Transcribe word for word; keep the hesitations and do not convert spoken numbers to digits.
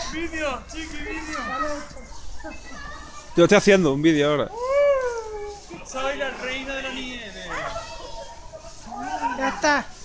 Vídeo, chiqui, vídeo. Yo estoy haciendo un vídeo ahora. Soy la reina de la nieve. Ya está.